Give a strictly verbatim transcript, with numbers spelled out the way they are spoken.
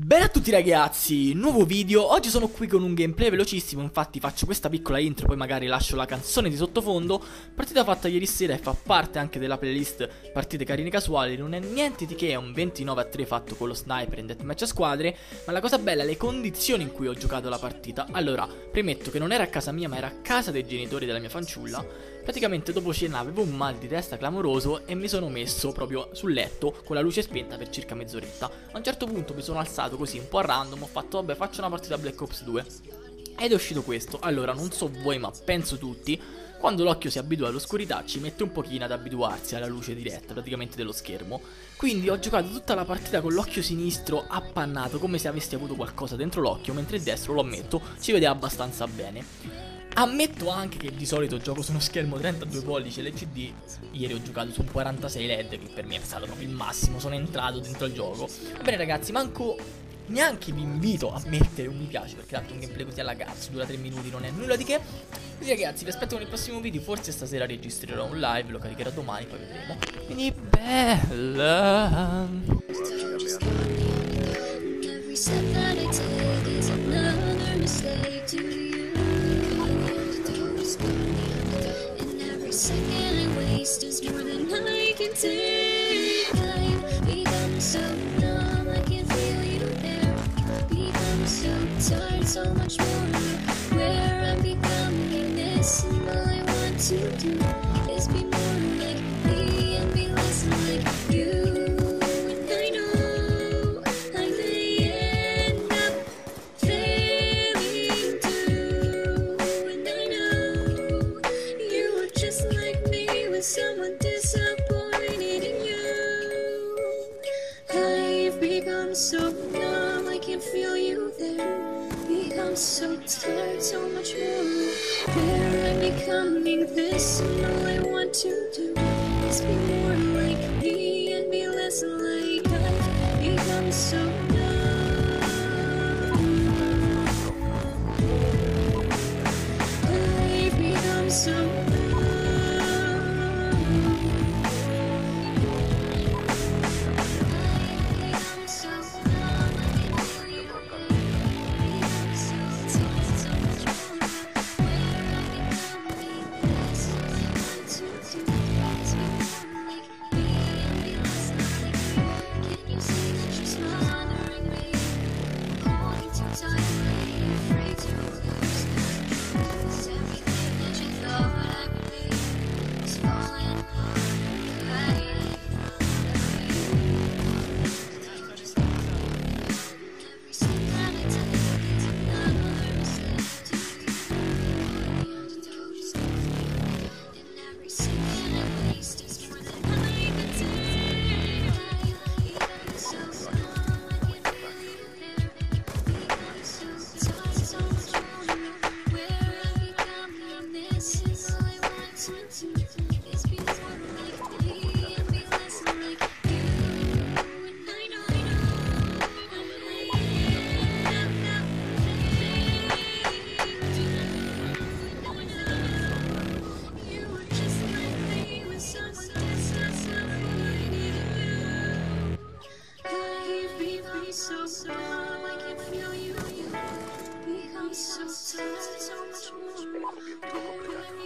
Bene a tutti ragazzi, nuovo video. Oggi sono qui con un gameplay velocissimo. Infatti faccio questa piccola intro, poi magari lascio la canzone di sottofondo. Partita fatta ieri sera e fa parte anche della playlist partite carine casuali. Non è niente di che, è un ventinove a tre fatto con lo sniper in deathmatch a squadre. Ma la cosa bella è le condizioni in cui ho giocato la partita. Allora, premetto che non era a casa mia ma era a casa dei genitori della mia fanciulla. Praticamente dopo cena avevo un mal di testa clamoroso e mi sono messo proprio sul letto con la luce spenta per circa mezz'oretta. A un certo punto mi sono alzato così un po' a random, ho fatto vabbè faccio una partita Black Ops due ed è uscito questo. Allora non so voi ma penso tutti, quando l'occhio si abitua all'oscurità ci mette un pochino ad abituarsi alla luce diretta praticamente dello schermo. Quindi ho giocato tutta la partita con l'occhio sinistro appannato come se avessi avuto qualcosa dentro l'occhio, mentre il destro, lo ammetto, ci vedeva abbastanza bene. Ammetto anche che di solito gioco su uno schermo trentadue pollici L C D. Ieri ho giocato su un quarantasei L E D, che per me è stato proprio il massimo. Sono entrato dentro il gioco. Va bene ragazzi, manco neanche vi invito a mettere un mi piace, perché tanto un gameplay così alla cazzo dura tre minuti, non è nulla di che. Quindi ragazzi vi aspetto nel prossimo video. Forse stasera registrerò un live, lo caricherò domani, poi vedremo. Quindi bella. Second I waste is more than I can take. I've become so numb, I can feel you there. Become so tired, so much more. Where I'm becoming this, and all I want to do is be more like me and be less like you. And I know I may end up failing too. And I know you were just like me with someone disappointed in you. I've become so numb, I can't feel you there. Become so tired, so much more. Where I'm becoming this, and all I want to do is be more like me and be less like I've become so numb. I've become so numb. So slow, I can feel you. Become so tired, so much more.